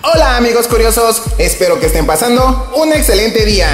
Hola amigos curiosos, espero que estén pasando un excelente día.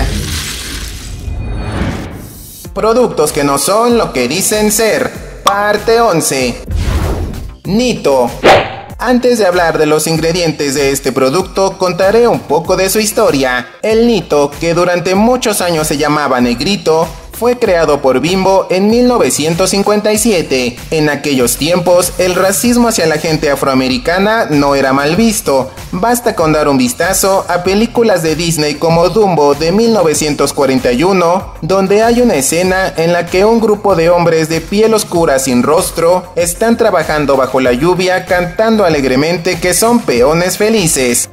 Productos que no son lo que dicen ser, parte 11. Nito. Antes de hablar de los ingredientes de este producto, contaré un poco de su historia. El Nito, que durante muchos años se llamaba Negrito, fue creado por Bimbo en 1957. En aquellos tiempos, el racismo hacia la gente afroamericana no era mal visto. Basta con dar un vistazo a películas de Disney como Dumbo de 1941, donde hay una escena en la que un grupo de hombres de piel oscura sin rostro están trabajando bajo la lluvia cantando alegremente que son peones felices.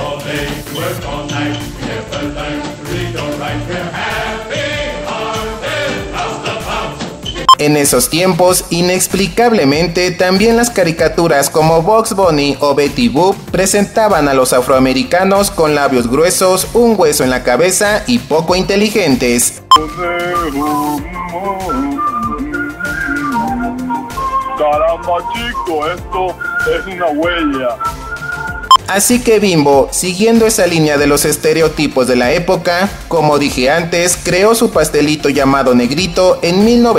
En esos tiempos, inexplicablemente, también las caricaturas como Bugs Bunny o Betty Boop presentaban a los afroamericanos con labios gruesos, un hueso en la cabeza y poco inteligentes. Caramba chico, esto es una huella. Así que Bimbo, siguiendo esa línea de los estereotipos de la época, como dije antes, creó su pastelito llamado Negrito en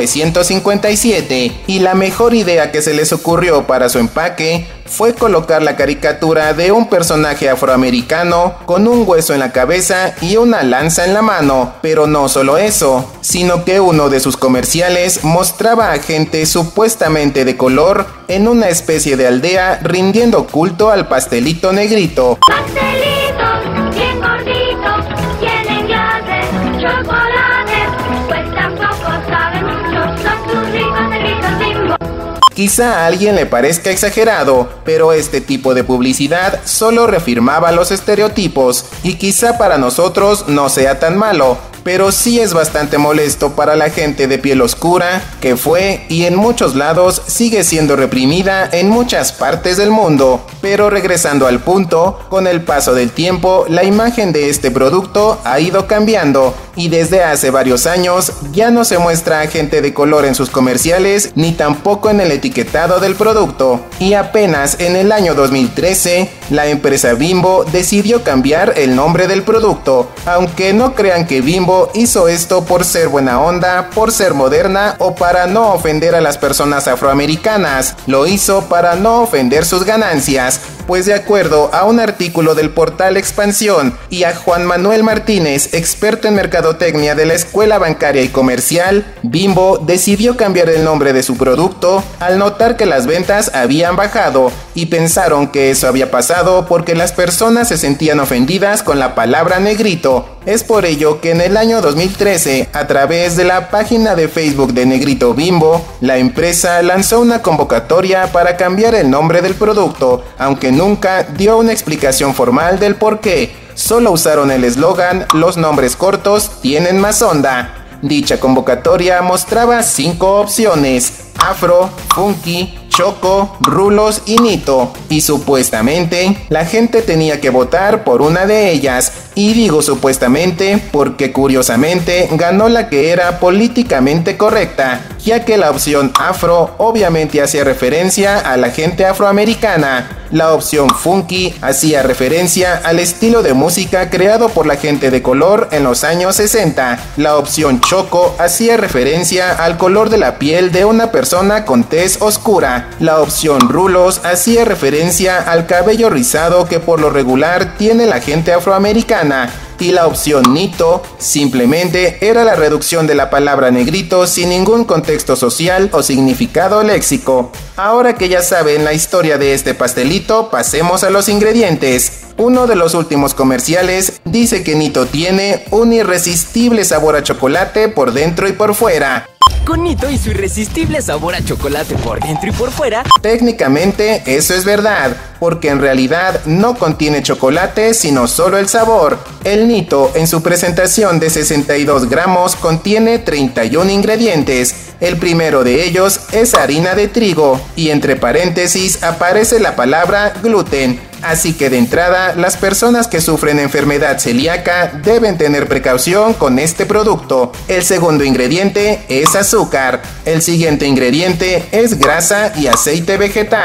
1957, y la mejor idea que se les ocurrió para su empaque fue colocar la caricatura de un personaje afroamericano con un hueso en la cabeza y una lanza en la mano. Pero no solo eso, sino que uno de sus comerciales mostraba a gente supuestamente de color en una especie de aldea rindiendo culto al pastelito Negrito. Pastelitos bien gorditos, tienen glases, chocolates, pues tampoco saben mucho, son tus ricos negritos Bimbo. Quizá a alguien le parezca exagerado, pero este tipo de publicidad solo reafirmaba los estereotipos, y quizá para nosotros no sea tan malo, pero sí es bastante molesto para la gente de piel oscura, que fue y en muchos lados sigue siendo reprimida en muchas partes del mundo. Pero regresando al punto, con el paso del tiempo, la imagen de este producto ha ido cambiando, y desde hace varios años ya no se muestra a gente de color en sus comerciales, ni tampoco en el etiquetado del producto. Y apenas en el año 2013, la empresa Bimbo decidió cambiar el nombre del producto, aunque no crean que Bimbo hizo esto por ser buena onda, por ser moderna o para no ofender a las personas afroamericanas. Lo hizo para no ofender sus ganancias, pues de acuerdo a un artículo del portal Expansión y a Juan Manuel Martínez, experto en mercadotecnia de la Escuela Bancaria y Comercial, Bimbo decidió cambiar el nombre de su producto al notar que las ventas habían bajado, y pensaron que eso había pasado porque las personas se sentían ofendidas con la palabra negrito. Es por ello que en el año 2013, a través de la página de Facebook de Negrito Bimbo, la empresa lanzó una convocatoria para cambiar el nombre del producto, aunque nunca dio una explicación formal del por qué. Solo usaron el eslogan "Los nombres cortos tienen más onda". Dicha convocatoria mostraba 5 opciones: Afro, Funky, Choco, Rulos y Nito, y supuestamente la gente tenía que votar por una de ellas, y digo supuestamente porque curiosamente ganó la que era políticamente correcta, ya que la opción Afro obviamente hacía referencia a la gente afroamericana, la opción Funky hacía referencia al estilo de música creado por la gente de color en los años 60, la opción Choco hacía referencia al color de la piel de una persona con tez oscura, la opción Rulos hacía referencia al cabello rizado que por lo regular tiene la gente afroamericana, y la opción Nito simplemente era la reducción de la palabra negrito sin ningún contexto social o significado léxico. Ahora que ya saben la historia de este pastelito, pasemos a los ingredientes. Uno de los últimos comerciales dice que Nito tiene un irresistible sabor a chocolate por dentro y por fuera. Con Nito y su irresistible sabor a chocolate por dentro y por fuera. Técnicamente eso es verdad, porque en realidad no contiene chocolate sino solo el sabor. El Nito en su presentación de 62 gramos contiene 31 ingredientes. El primero de ellos es harina de trigo, y entre paréntesis aparece la palabra gluten. Así que de entrada, las personas que sufren enfermedad celíaca deben tener precaución con este producto. El segundo ingrediente es azúcar. El siguiente ingrediente es grasa y aceite vegetal.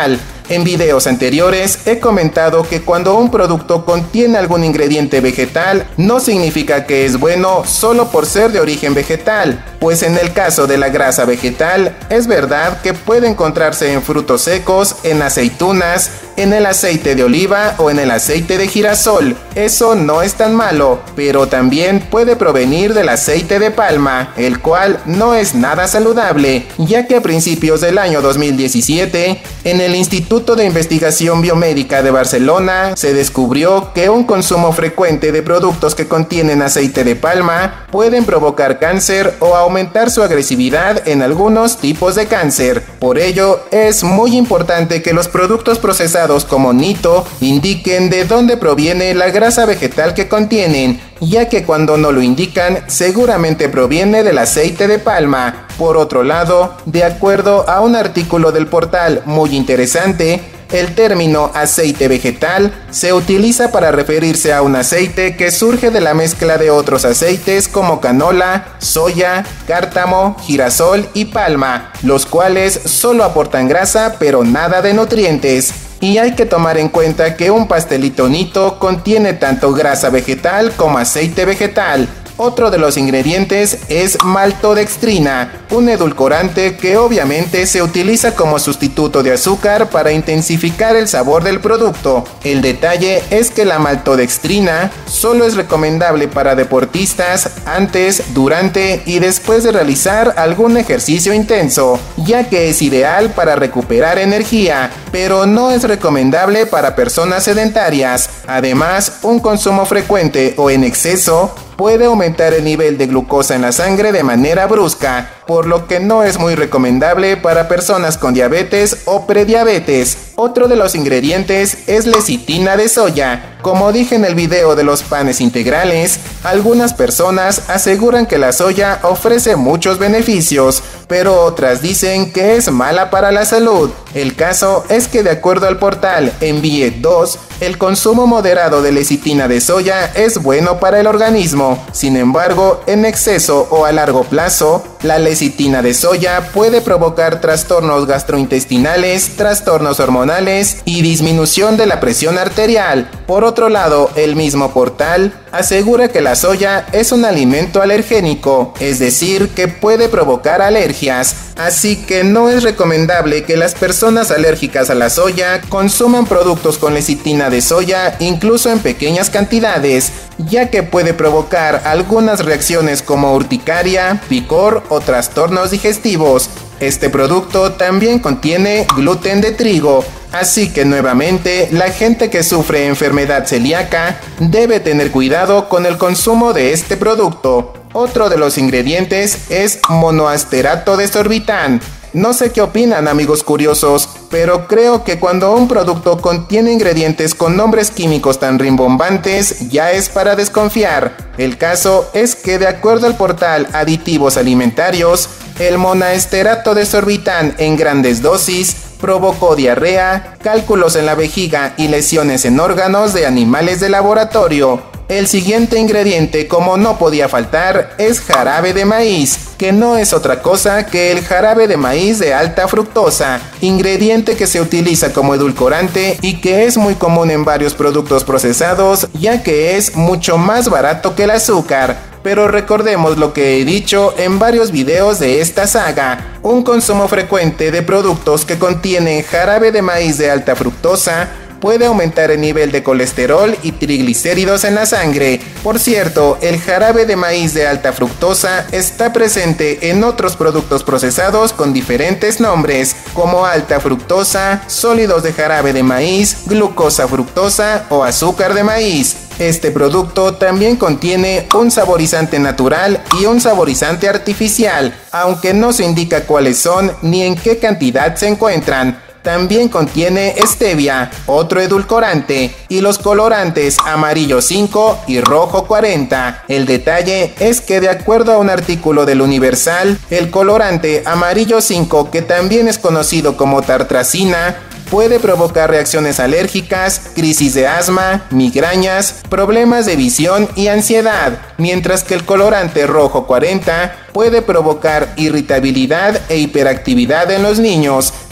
En videos anteriores he comentado que cuando un producto contiene algún ingrediente vegetal no significa que es bueno solo por ser de origen vegetal, pues en el caso de la grasa vegetal es verdad que puede encontrarse en frutos secos, en aceitunas, en el aceite de oliva o en el aceite de girasol. Eso no es tan malo, pero también puede provenir del aceite de palma, el cual no es nada saludable, ya que a principios del año 2017, en el Instituto de Investigación Biomédica de Barcelona, se descubrió que un consumo frecuente de productos que contienen aceite de palma pueden provocar cáncer o aumentar su agresividad en algunos tipos de cáncer. Por ello, es muy importante que los productos procesados como Nito indiquen de dónde proviene la grasa vegetal que contienen, ya que cuando no lo indican, seguramente proviene del aceite de palma. Por otro lado, de acuerdo a un artículo del portal muy interesante, el término aceite vegetal se utiliza para referirse a un aceite que surge de la mezcla de otros aceites como canola, soya, cártamo, girasol y palma, los cuales solo aportan grasa pero nada de nutrientes. Y hay que tomar en cuenta que un pastelito Nito contiene tanto grasa vegetal como aceite vegetal. Otro de los ingredientes es maltodextrina, un edulcorante que obviamente se utiliza como sustituto de azúcar para intensificar el sabor del producto. El detalle es que la maltodextrina solo es recomendable para deportistas antes, durante y después de realizar algún ejercicio intenso, ya que es ideal para recuperar energía, pero no es recomendable para personas sedentarias. Además, un consumo frecuente o en exceso puede aumentar el nivel de glucosa en la sangre de manera brusca, por lo que no es muy recomendable para personas con diabetes o prediabetes. Otro de los ingredientes es lecitina de soya. Como dije en el video de los panes integrales, algunas personas aseguran que la soya ofrece muchos beneficios, pero otras dicen que es mala para la salud. El caso es que de acuerdo al portal Envie 2, el consumo moderado de lecitina de soya es bueno para el organismo. Sin embargo, en exceso o a largo plazo, la lecitina de soya puede provocar trastornos gastrointestinales, trastornos hormonales y disminución de la presión arterial. Por otro lado, el mismo portal asegura que la soya es un alimento alergénico, es decir, que puede provocar alergias, así que no es recomendable que las personas alérgicas a la soya consuman productos con lecitina de soya incluso en pequeñas cantidades, ya que puede provocar algunas reacciones como urticaria, picor o trastornos digestivos. Este producto también contiene gluten de trigo, así que nuevamente la gente que sufre enfermedad celíaca debe tener cuidado con el consumo de este producto. Otro de los ingredientes es monoasterato de sorbitán. No sé qué opinan, amigos curiosos, pero creo que cuando un producto contiene ingredientes con nombres químicos tan rimbombantes, ya es para desconfiar. El caso es que de acuerdo al portal Aditivos Alimentarios, el monoasterato de sorbitán en grandes dosis provocó diarrea, cálculos en la vejiga y lesiones en órganos de animales de laboratorio. El siguiente ingrediente, como no podía faltar, es jarabe de maíz, que no es otra cosa que el jarabe de maíz de alta fructosa, ingrediente que se utiliza como edulcorante y que es muy común en varios productos procesados, ya que es mucho más barato que el azúcar. Pero recordemos lo que he dicho en varios videos de esta saga: un consumo frecuente de productos que contienen jarabe de maíz de alta fructosa puede aumentar el nivel de colesterol y triglicéridos en la sangre. Por cierto, el jarabe de maíz de alta fructosa está presente en otros productos procesados con diferentes nombres, como alta fructosa, sólidos de jarabe de maíz, glucosa fructosa o azúcar de maíz. Este producto también contiene un saborizante natural y un saborizante artificial, aunque no se indica cuáles son ni en qué cantidad se encuentran. También contiene stevia, otro edulcorante, y los colorantes amarillo 5 y rojo 40. El detalle es que de acuerdo a un artículo del Universal, el colorante amarillo 5, que también es conocido como tartrazina, puede provocar reacciones alérgicas, crisis de asma, migrañas, problemas de visión y ansiedad, mientras que el colorante rojo 40 puede provocar irritabilidad e hiperactividad en los niños.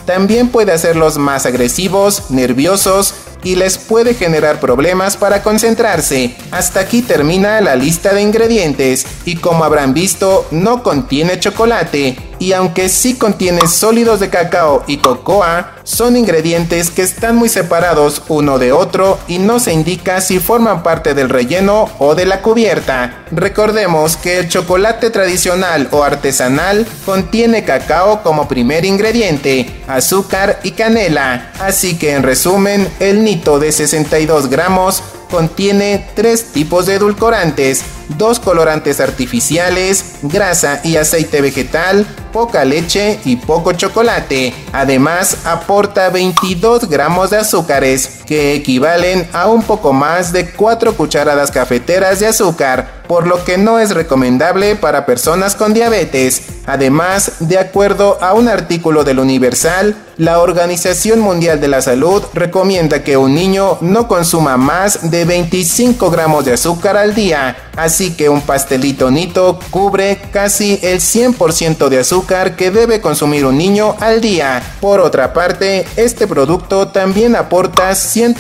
también puede hacerlos más agresivos, nerviosos y les puede generar problemas para concentrarse. Hasta aquí termina la lista de ingredientes y como habrán visto, no contiene chocolate. Y aunque sí contiene sólidos de cacao y cocoa, son ingredientes que están muy separados uno de otro y no se indica si forman parte del relleno o de la cubierta. Recordemos que el chocolate tradicional o artesanal contiene cacao como primer ingrediente, azúcar y canela. Así que en resumen, el Nito de 62 gramos contiene 3 tipos de edulcorantes, 2 colorantes artificiales, grasa y aceite vegetal, poca leche y poco chocolate. Además, aporta 22 gramos de azúcares, que equivalen a un poco más de 4 cucharadas cafeteras de azúcar, por lo que no es recomendable para personas con diabetes. Además, de acuerdo a un artículo del Universal, la Organización Mundial de la Salud recomienda que un niño no consuma más de 25 gramos de azúcar al día, así que un pastelito Nito cubre casi el 100% de azúcar que debe consumir un niño al día. Por otra parte, este producto también aporta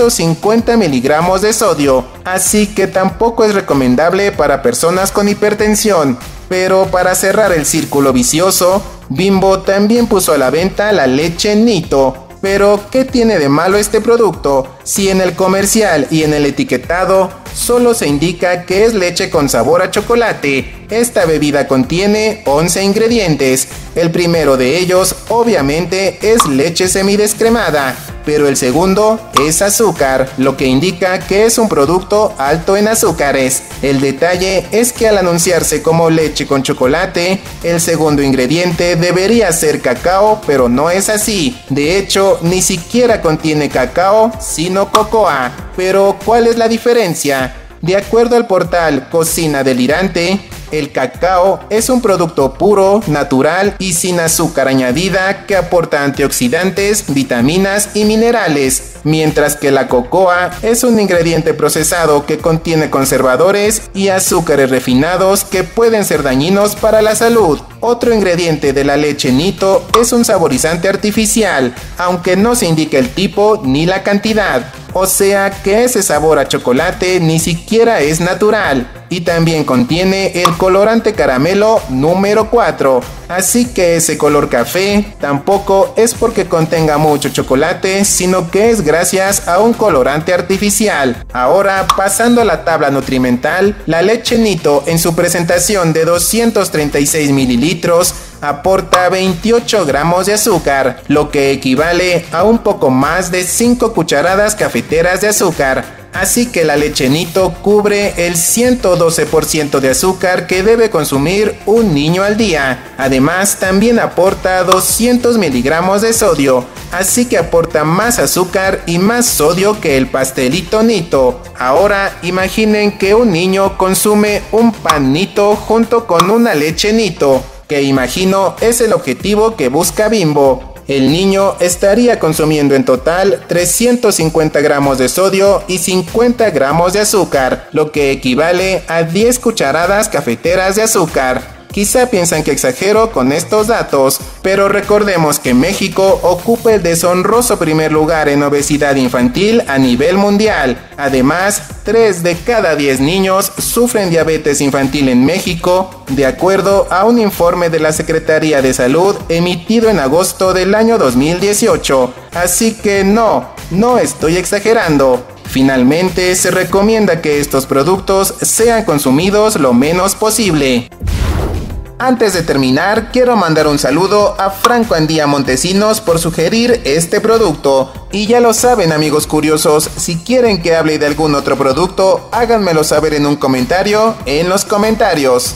150 miligramos de sodio, así que tampoco es recomendable para personas con hipertensión. Pero para cerrar el círculo vicioso, Bimbo también puso a la venta la leche Nito. Pero, ¿qué tiene de malo este producto? Si en el comercial y en el etiquetado solo se indica que es leche con sabor a chocolate. Esta bebida contiene 11 ingredientes. El primero de ellos, obviamente, es leche semidescremada, pero el segundo es azúcar, lo que indica que es un producto alto en azúcares. El detalle es que al anunciarse como leche con chocolate, el segundo ingrediente debería ser cacao, pero no es así. De hecho, ni siquiera contiene cacao, sino cocoa. Pero, ¿cuál es la diferencia? De acuerdo al portal Cocina Delirante, el cacao es un producto puro, natural y sin azúcar añadida que aporta antioxidantes, vitaminas y minerales, mientras que la cocoa es un ingrediente procesado que contiene conservadores y azúcares refinados que pueden ser dañinos para la salud. Otro ingrediente de la leche Nito es un saborizante artificial, aunque no se indica el tipo ni la cantidad. O sea que ese sabor a chocolate ni siquiera es natural. Y también contiene el colorante caramelo número 4. Así que ese color café tampoco es porque contenga mucho chocolate, sino que es gracias a un colorante artificial. Ahora, pasando a la tabla nutrimental, la leche Nito en su presentación de 236 mililitros aporta 28 gramos de azúcar, lo que equivale a un poco más de 5 cucharadas cafeteras de azúcar. Así que la leche Nito cubre el 112% de azúcar que debe consumir un niño al día. Además, también aporta 200 miligramos de sodio, así que aporta más azúcar y más sodio que el pastelito Nito. Ahora, imaginen que un niño consume un pan Nito junto con una leche Nito, que imagino es el objetivo que busca Bimbo. El niño estaría consumiendo en total 350 gramos de sodio y 50 gramos de azúcar, lo que equivale a 10 cucharadas cafeteras de azúcar. Quizá piensan que exagero con estos datos, pero recordemos que México ocupa el deshonroso primer lugar en obesidad infantil a nivel mundial. Además, 3 de cada 10 niños sufren diabetes infantil en México, de acuerdo a un informe de la Secretaría de Salud emitido en agosto del año 2018. Así que no estoy exagerando. Finalmente, se recomienda que estos productos sean consumidos lo menos posible. Antes de terminar, quiero mandar un saludo a Franco Andía Montesinos por sugerir este producto. Y ya lo saben, amigos curiosos, si quieren que hable de algún otro producto, háganmelo saber en un comentario en los comentarios.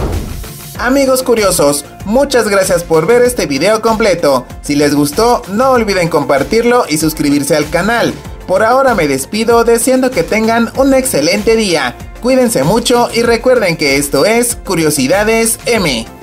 Amigos curiosos, muchas gracias por ver este video completo. Si les gustó, no olviden compartirlo y suscribirse al canal. Por ahora me despido deseando que tengan un excelente día. Cuídense mucho y recuerden que esto es Curiosidades M.